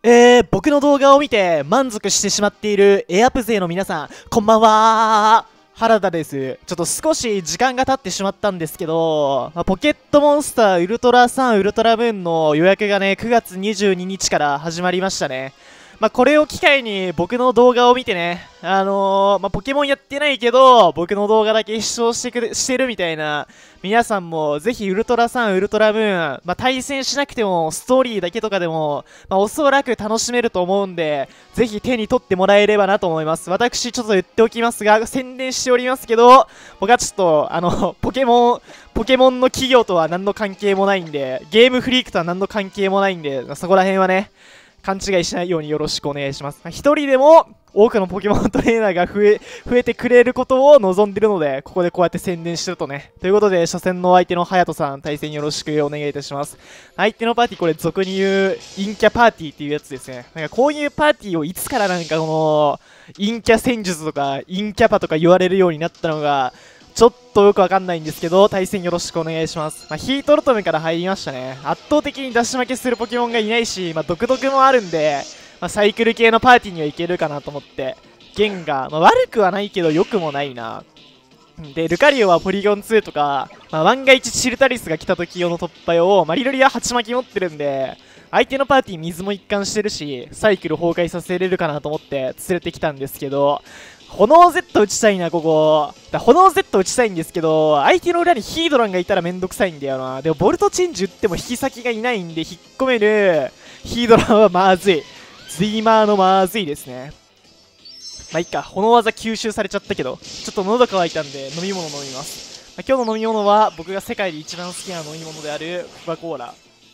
僕の動画を見て満足してしまっているエアプ勢の皆さん、こんばんは。原田です。ちょっと少し時間が経ってしまったんですけど、ポケットモンスターウルトラサンウルトラムーンの予約がね、9月22日から始まりましたね。これを機会に僕の動画を見てね、ポケモンやってないけど、僕の動画だけ視聴してるみたいな、皆さんもぜひウルトラサン、ウルトラムーン、対戦しなくても、ストーリーだけとかでも、おそらく楽しめると思うんで、ぜひ手に取ってもらえればなと思います。私、ちょっと言っておきますが、宣伝しておりますけど、僕はちょっと、ポケモンの企業とは何の関係もないんで、ゲームフリークとは何の関係もないんで、そこら辺はね、勘違いしないようによろしくお願いします。一人でも多くのポケモントレーナーが増えてくれることを望んでるので、ここでこうやって宣伝してるとね。ということで、初戦の相手の隼人さん、対戦よろしくお願いいたします。相手のパーティー、これ俗に言う陰キャパーティーっていうやつですね。こういうパーティーをいつからこの陰キャ戦術とか陰キャパとか言われるようになったのが、ちょっとよくわかんないんですけど、対戦よろしくお願いします。ヒートロトムから入りましたね。圧倒的に出し負けするポケモンがいないし、毒毒もあるんで、サイクル系のパーティーにはいけるかなと思って、ゲンガー、悪くはないけど良くもないな。で、ルカリオはポリゴン2とか、万が一チルタリスが来た時用の突破用を、マリロリは鉢巻き持ってるんで、相手のパーティー水も一貫してるし、サイクル崩壊させれるかなと思って連れてきたんですけど、炎 Z 打ちたいな、ここ。炎 Z 打ちたいんですけど、相手の裏にヒードランがいたらめんどくさいんだよな。でも、ボルトチェンジ打っても引き先がいないんで、引っ込めるヒードランはまずい。ツイマーのまずいですね。いっか。炎技吸収されちゃったけど、ちょっと喉乾いたんで飲み物飲みます。今日の飲み物は、僕が世界で一番好きな飲み物であるコカ・コーラ。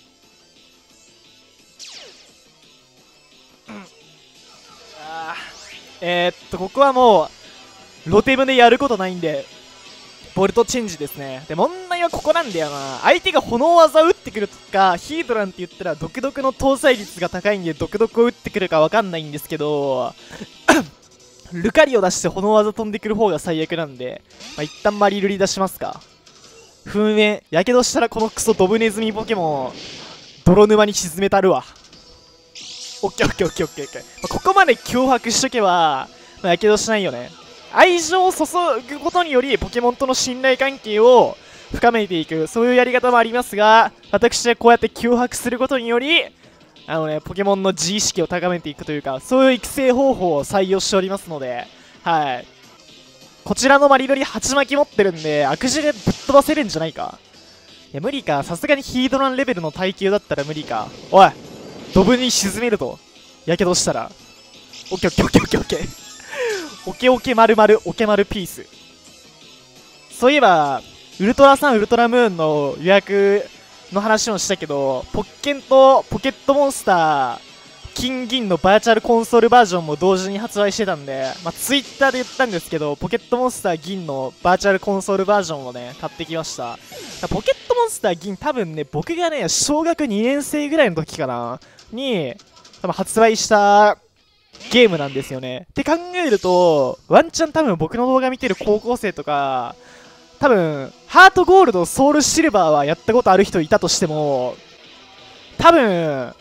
ここはもう、ロテムでやることないんで、ボルトチェンジですね。で、問題はここなんだよな。相手が炎技を打ってくるとか、ヒードランって言ったら、毒毒の搭載率が高いんで、毒毒を打ってくるかわかんないんですけど、ルカリを出して炎技飛んでくる方が最悪なんで、一旦マリルリ出しますか。噴煙、やけどしたらこのクソドブネズミポケモン、泥沼に沈めたるわ。オッケーオッケーオッケーオッケーオッケー。ここまで脅迫しとけば、やけどしないよね。愛情を注ぐことにより、ポケモンとの信頼関係を深めていく、そういうやり方もありますが、私はこうやって脅迫することにより、ポケモンの自意識を高めていくというか、そういう育成方法を採用しておりますので、はい。こちらのマリロリ鉢巻き持ってるんで、悪事でぶっ飛ばせるんじゃないか。いや、無理か。さすがにヒードランレベルの耐久だったら無理か。おい、ドブに沈めると。やけどしたら。オッケーオッケーオッケーオッケーオッケー。オケオケ丸々オケ丸ピース。そういえば、ウルトラサンウルトラムーンの予約の話もしたけど、ポッケンとポケットモンスター、金銀のバーチャルコンソールバージョンも同時に発売してたんで、ツイッターで言ったんですけど、ポケットモンスター銀のバーチャルコンソールバージョンをね、買ってきました。ポケットモンスター銀多分ね、僕がね、小学2年生ぐらいの時かな、に、多分発売したゲームなんですよね。って考えると、ワンチャン多分僕の動画見てる高校生とか、多分、ハートゴールド、ソウルシルバーはやったことある人いたとしても、多分、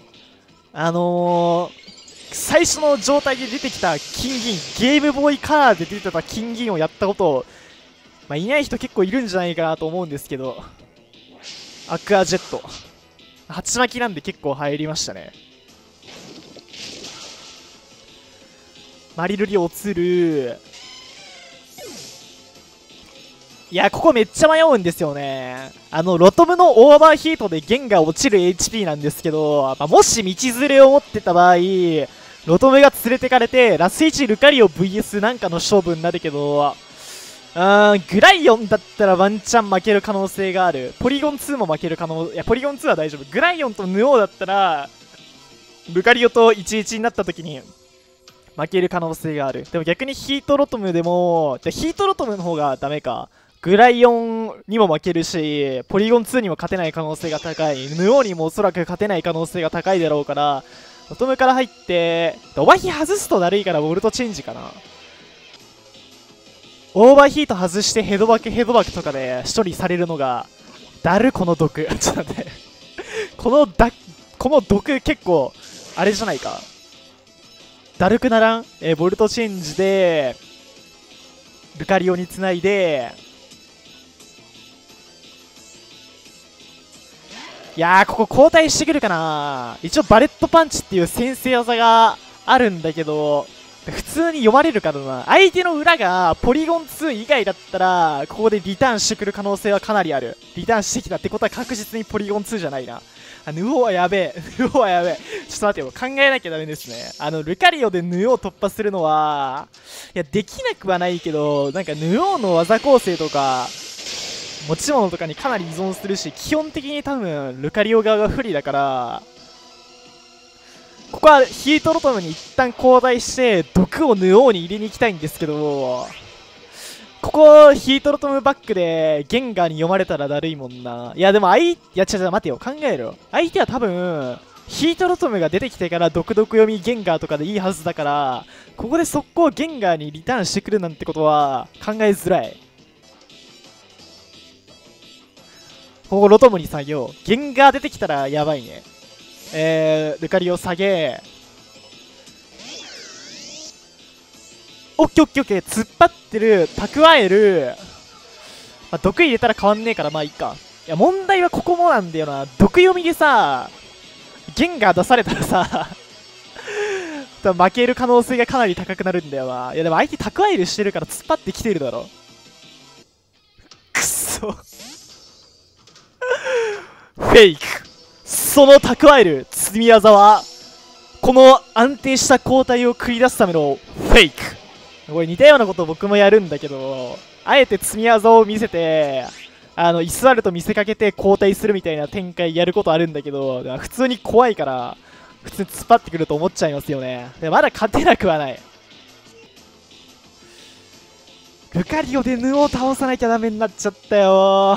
最初の状態で出てきた金銀、ゲームボーイカラーで出てた金銀をやったことを、いない人結構いるんじゃないかなと思うんですけど、アクアジェット。鉢巻きなんで結構入りましたね。マリルリ落ちる。いや、ここめっちゃ迷うんですよね。ロトムのオーバーヒートで弦が落ちる HP なんですけど、もし道連れを持ってた場合、ロトムが連れてかれて、ラス1ルカリオ VS なんかの勝負になるけど、グライオンだったらワンチャン負ける可能性がある。ポリゴン2も負ける可能、いや、ポリゴン2は大丈夫。グライオンとヌオーだったら、ルカリオと11になった時に、負ける可能性がある。でも逆にヒートロトムでも、ヒートロトムの方がダメか。グライオンにも負けるし、ポリゴン2にも勝てない可能性が高い。ヌオーにもおそらく勝てない可能性が高いだろうから、ロトムから入って、オーバーヒー外すとだるいからボルトチェンジかな。オーバーヒート外してヘドバクとかで処理されるのが、だるこの毒。ちょっと待って。この毒結構、 あれじゃないか。だるくならん？ボルトチェンジで、ルカリオにつないで、いやー、ここ交代してくるかな。一応バレットパンチっていう先制技があるんだけど、普通に読まれるからな。相手の裏がポリゴン2以外だったら、ここでリターンしてくる可能性はかなりある。リターンしてきたってことは確実にポリゴン2じゃないな。ヌオはやべえ。ヌオはやべえ。ちょっと待ってよ。考えなきゃダメですね。ルカリオでヌオを突破するのは、いや、できなくはないけど、なんかヌオの技構成とか、持ち物とかにかなり依存するし、基本的に多分、ルカリオ側が不利だから、ここはヒートロトムに一旦交代して、毒をヌオーに入れに行きたいんですけど、ここ、ヒートロトムバックで、ゲンガーに読まれたらだるいもんな。いや、でもいや、違う、待てよ、考えろ。相手は多分、ヒートロトムが出てきてから、毒読みゲンガーとかでいいはずだから、ここで速攻ゲンガーにリターンしてくるなんてことは、考えづらい。ここロトムに下げよう。ゲンガー出てきたらやばいね。ルカリオ下げ。オッケーオッケーオッケー。突っ張ってる、蓄える。まあ、毒入れたら変わんねえからまあいいか。いや、問題はここもなんだよな。毒読みでさ、ゲンガー出されたらさ、負ける可能性がかなり高くなるんだよな。いやでも相手蓄えるしてるから突っ張ってきてるだろ。くっそ。フェイク。その蓄える積み技は、この安定した交代を繰り出すためのフェイク。これ似たようなことを僕もやるんだけど、あえて積み技を見せて、居座ると見せかけて交代するみたいな展開やることあるんだけど、普通に怖いから、普通に突っ張ってくると思っちゃいますよね。でまだ勝てなくはない。ルカリオでヌオを倒さなきゃダメになっちゃったよ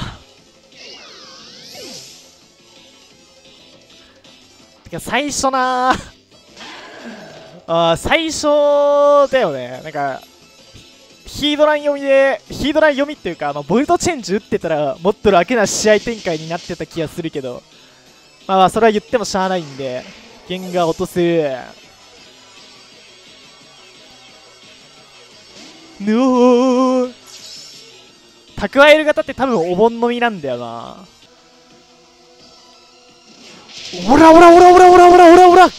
てか最初な最初だよね。なんかヒードラン読みっていうかボルトチェンジ打ってたらもっと楽な試合展開になってた気がするけど、まあそれは言ってもしゃあないんで、ゲンガー落とす。ぬおー、蓄える型って多分お盆のみなんだよな。オラオラオラオラオラオラオラオラ、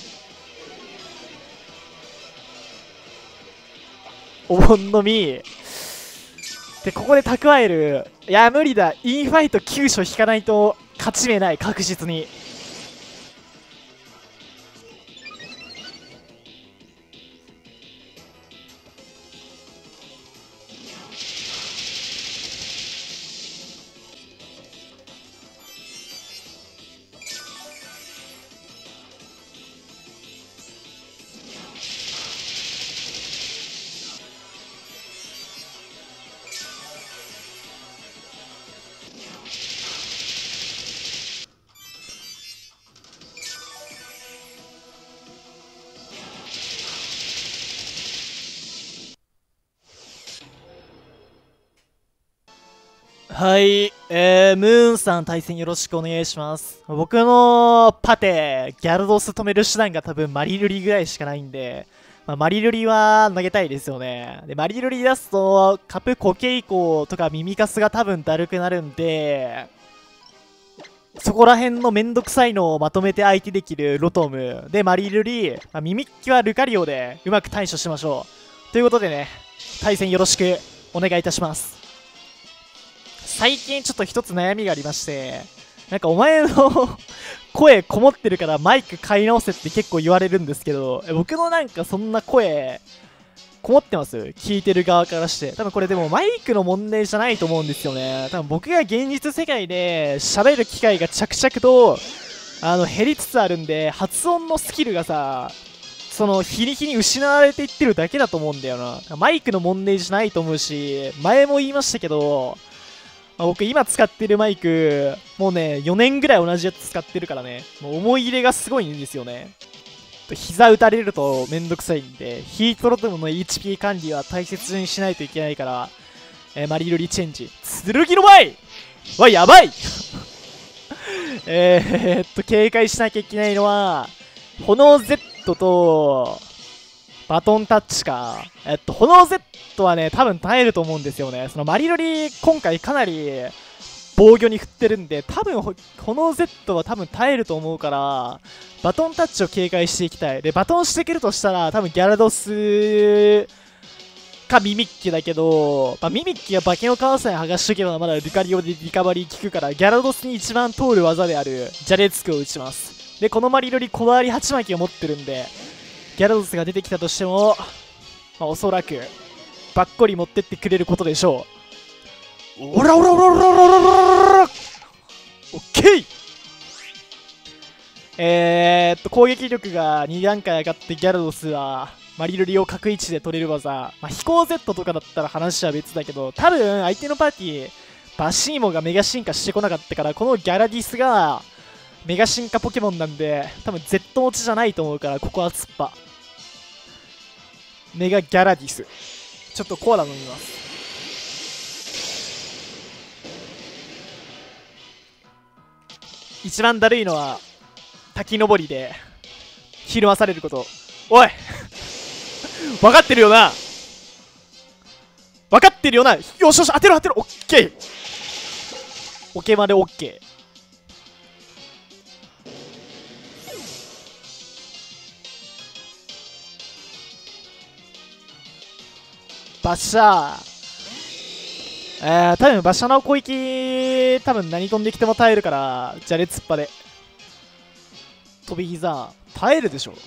お盆のみで、ここで蓄える。いや無理だ、インファイト急所引かないと勝ち目ない、確実に。はい、ムーンさん対戦よろしくお願いします。僕のパテ、ギャルドス止める手段が多分マリルリぐらいしかないんで、マリルリは投げたいですよね。で、マリルリ出すと、カプコケイコとかミミカスが多分だるくなるんで、そこら辺のめんどくさいのをまとめて相手できるロトム。で、マリルリ、ミミッキはルカリオでうまく対処しましょう。ということでね、対戦よろしくお願いいたします。最近ちょっと一つ悩みがありまして、なんかお前の声こもってるからマイク買い直せって結構言われるんですけど、僕のなんかそんな声こもってます？聞いてる側からして。多分これでもマイクの問題じゃないと思うんですよね。多分僕が現実世界で喋る機会が着々と減りつつあるんで、発音のスキルがさ、その日に日に失われていってるだけだと思うんだよな。マイクの問題じゃないと思うし、前も言いましたけど、僕今使ってるマイク、もうね、4年ぐらい同じやつ使ってるからね、もう思い入れがすごいんですよね。膝打たれるとめんどくさいんで、ヒートロトムの HP 管理は大切にしないといけないから、マリルリチェンジ。剣の前はやばい警戒しなきゃいけないのは、 炎 Z と、バトンタッチか。炎 Z はね、多分耐えると思うんですよね。そのマリロリ、今回かなり防御に振ってるんで、多分炎 Z は多分耐えると思うから、バトンタッチを警戒していきたい。で、バトンしてくるとしたら、多分ギャラドスかミミッキだけど、ミミッキが馬券をかわさない剥がしとけばまだルカリオでリカバリー効くから、ギャラドスに一番通る技であるジャレツクを打ちます。で、このマリロリこだわり鉢巻きを持ってるんで、ギャラドスが出てきたとしても、おそらくばっこり持ってってくれることでしょう。オラオラオラオラオラオラオラオラ、オッケー。攻撃力が2段階上がってギャラドスはマリロリを角位置で取れる技、飛行 Z とかだったら話は別だけど、多分相手のパーティーバシーモがメガ進化してこなかったから、このギャラディスがメガ進化ポケモンなんで、多分 Z 落ちじゃないと思うから、ここは突っ張メガギャラディス。ちょっとコーラ飲みます。一番だるいのは滝登りでひるまされること。おい分かってるよな、分かってるよな。よしよし、当てろ当てろ。オッケー、オケまでオッケー。バッシャー、多分バッシャーの攻撃多分何飛んできても耐えるから、じゃれ突っ張で飛び膝耐えるでしょ。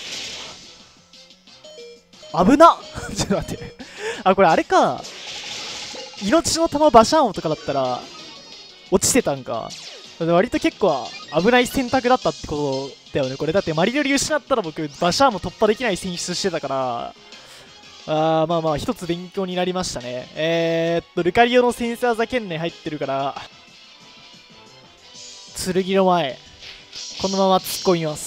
危なっちょっと待って、これあれか、命の玉バシャーンとかだったら落ちてたんか。割と結構危ない選択だったってことだよねこれ。だってマリロリ失ったら僕バシャーンも突破できない選出してたから、まあ一つ勉強になりましたね。ルカリオのセンス技圏内入ってるから、剣の前このまま突っ込みます。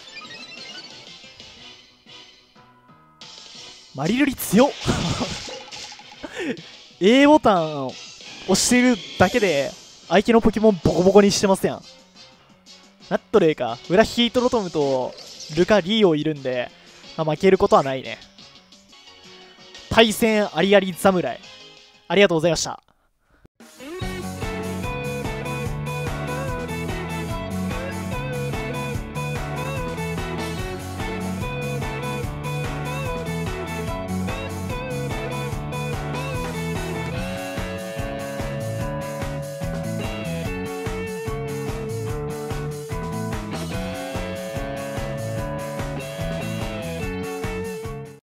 マリルリ強っA ボタンを押してるだけで相手のポケモンボコボコにしてますやん。ナットレイか裏ヒートロトムとルカリーオいるんで、負けることはないね。対戦ありあり侍、ありがとうございました。